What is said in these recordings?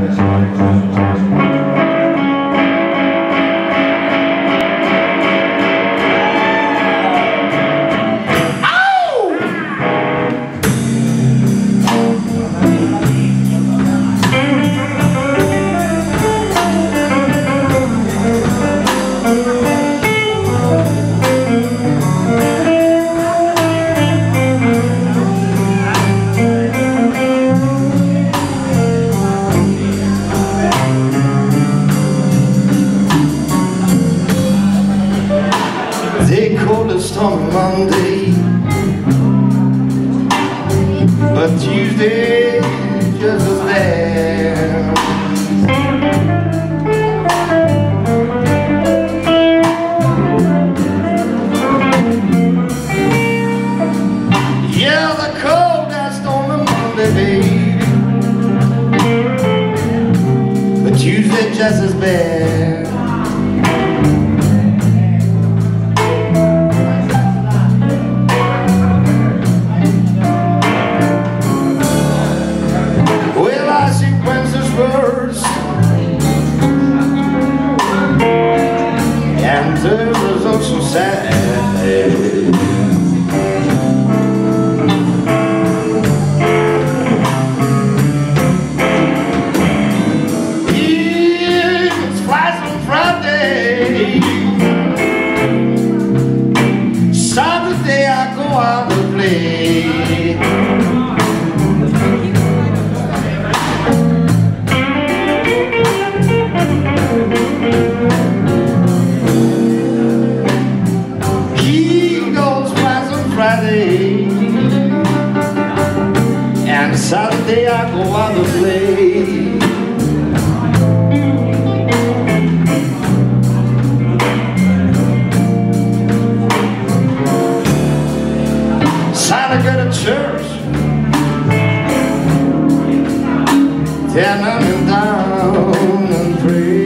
They call us on Monday, but Tuesday just as bad. Yeah, the cold that's on a Monday, baby, but Tuesday just as bad. And there's also sad. It flies on Friday. Saturday I go out to play. Friday and Saturday I go out to play. Saturday go to church, then I'm down and pray.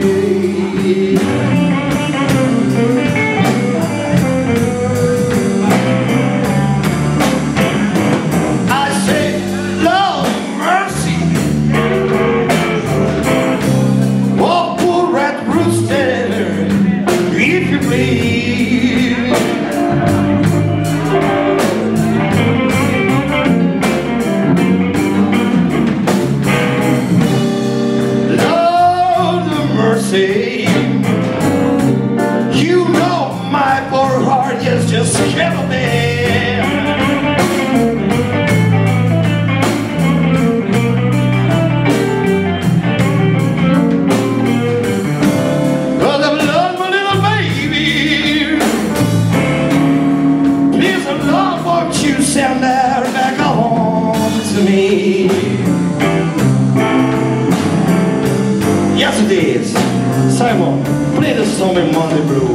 You know my poor heart is just killing me. But I've loved my little baby. Please, Lord, won't you send her back home to me? Yes, it is. Simon, play the song in Monday Blue.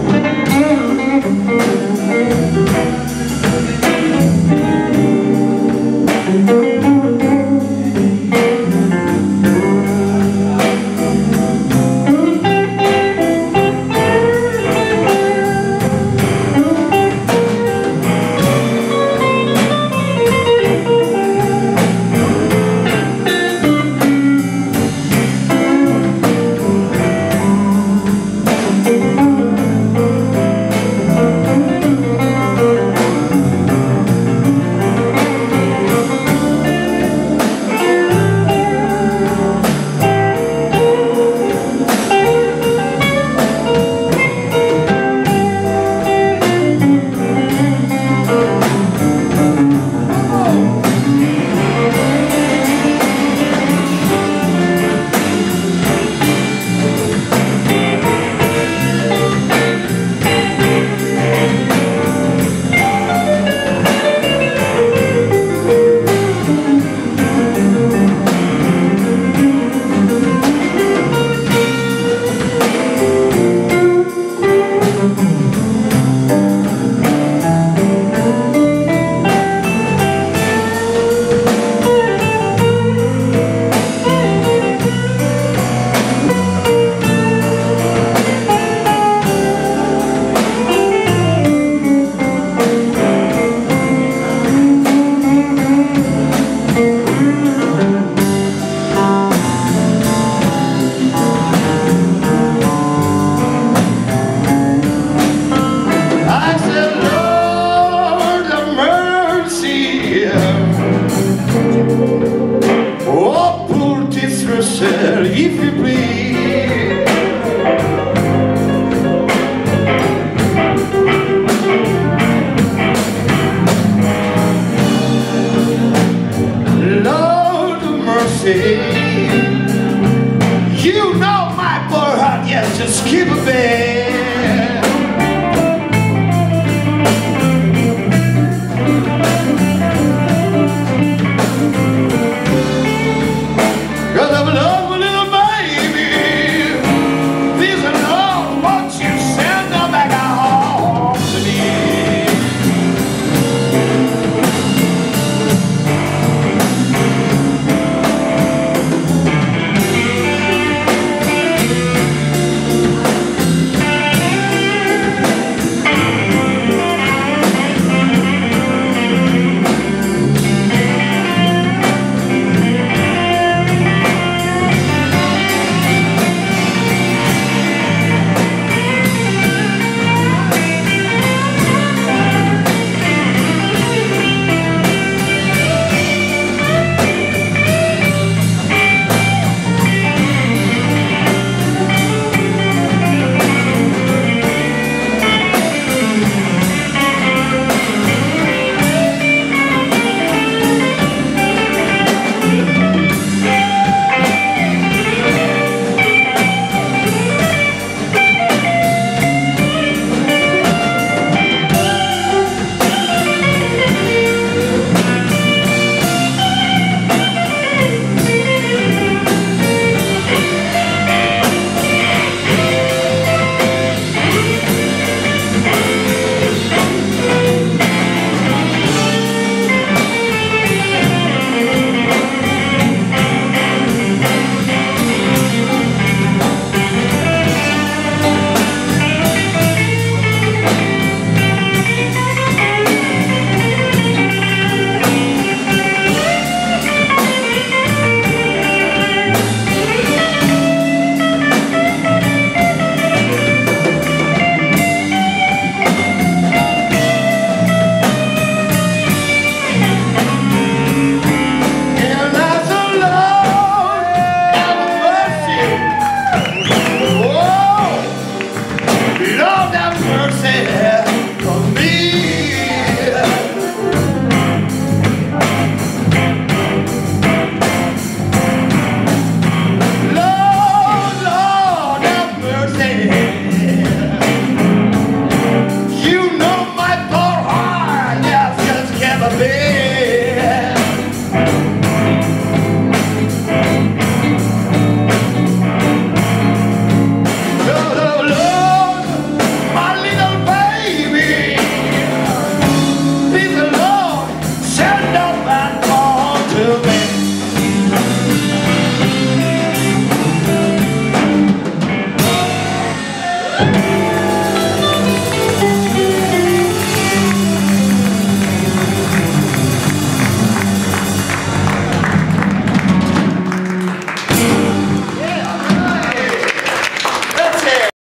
say. You know my poor heart, yes, just keep it, babe.